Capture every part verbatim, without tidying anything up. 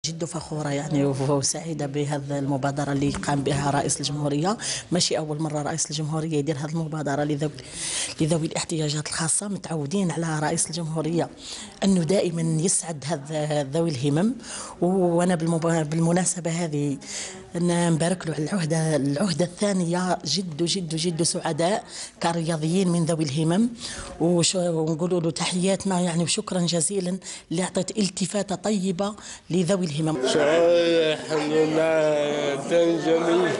جد فخورة يعني وسعيدة بهذه المبادرة اللي قام بها رئيس الجمهورية. ماشي أول مرة رئيس الجمهورية يدير هذه المبادرة لذوي لذوي الاحتياجات الخاصة. متعودين على رئيس الجمهورية أنه دائما يسعد هذا ذوي الهمم، وأنا بالمناسبة هذه نبارك له على العهدة العهدة الثانية. جد جد جد سعداء كرياضيين من ذوي الهمم، ونقولوا له تحياتنا يعني وشكرا جزيلا اللي أعطيت التفاتة طيبة لذوي الهمم. شعور الحمد لله كان جميل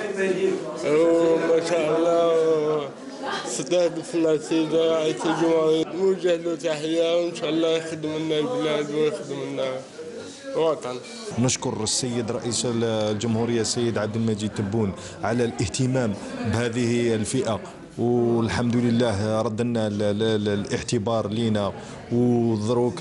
وما شاء الله استهدفنا سيد رئيس الجمهورية. نوجه له تحية وإن شاء الله يخدم لنا البلاد ويخدم لنا الوطن. نشكر السيد رئيس الجمهورية السيد عبد المجيد تبون على الاهتمام بهذه الفئة، والحمد لله رد لنا الاعتبار لينا، ودروك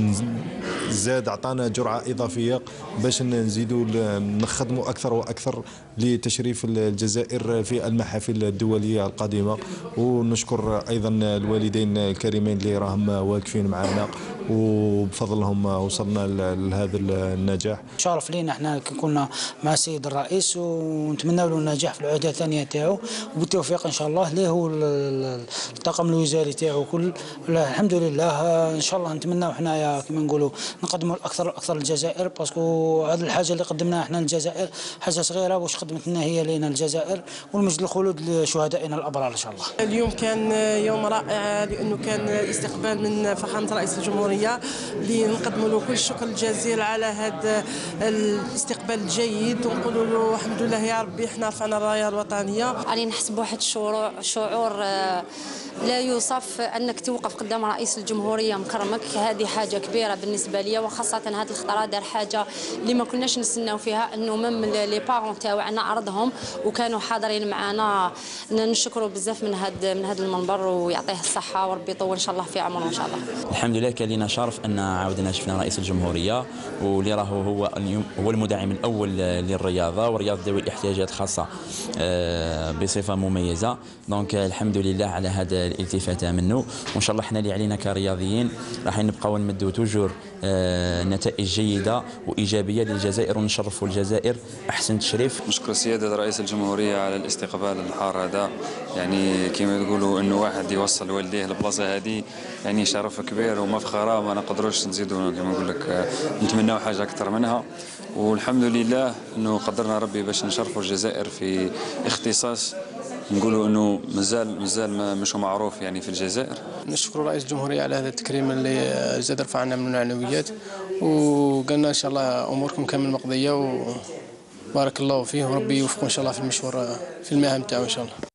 زاد عطانا جرعة إضافية باش نزيدوا نخدموا أكثر وأكثر لتشريف الجزائر في المحافل الدولية القادمة. ونشكر أيضا الوالدين الكريمين اللي راهم واقفين معنا، وبفضلهم وصلنا لهذا النجاح. شرف لينا احنا كنا مع السيد الرئيس، ونتمنى له النجاح في العهده الثانيه تاعو وبالتوفيق ان شاء الله ليه والطاقم الوزاري تاعو كل. الحمد لله ان شاء الله نتمناو حنايا كما نقولوا نقدموا الاكثر اكثر للجزائر، باسكو هذه الحاجه اللي قدمناها احنا للجزائر حاجه صغيره واش خدمت لنا هي لينا الجزائر، والمجد الخلود لشهدائنا الابرار ان شاء الله. اليوم كان يوم رائع لانه كان استقبال من فخامه رئيس الجمهوريه اللي نقدموا له كل الشكر الجزيل على هذا الاستقبال الجيد، ونقولوا له الحمد لله يا ربي احنا رفعنا الرايه الوطنيه. راني نحس بواحد الشعور شعور لا يوصف انك توقف قدام رئيس الجمهوريه مكرمك. هذه حاجه كبيره بالنسبه لي، وخاصه هذه الخطره دار حاجه اللي ما كناش نستناو فيها، انه مم لي بارون تاعنا عرضهم وكانوا حاضرين معنا. نشكروا بزاف من هذا من هذا المنبر، ويعطيه الصحه وربي يطول ان شاء الله في عمره ان شاء الله. الحمد لله كان لنا شرف ان عاودنا شفنا رئيس الجمهوريه، واللي راهو هو اليوم هو المدعم الاول للرياضه ورياضه ذوي الاحتياجات الخاصه بصفه مميزه. دونك الحمد لله على هذا الالتفاته منه، وان شاء الله احنا اللي علينا كرياضيين راح نبقاو نمدوا توجور نتائج جيده وايجابيه للجزائر، ونشرفوا الجزائر احسن تشريف. نشكر سياده رئيس الجمهوريه على الاستقبال الحار هذا، يعني كما تقولوا انه واحد يوصل والديه البلاصه هذه يعني شرف كبير ومفخره، ما نقدروش نزيدوا كما نقول لك نتمناو حاجه اكثر منها. والحمد لله انه قدرنا ربي باش نشرفوا الجزائر في اختصاص نقولوا انه مازال مازال مش معروف يعني في الجزائر. نشكر رئيس الجمهوريه على هذا التكريم اللي زاد رفع عنا من المعنويات، وقالنا ان شاء الله اموركم كامل مقضيه، وبارك الله فيه وربي يوفقه ان شاء الله في المشوار في المهام تاعو ان شاء الله.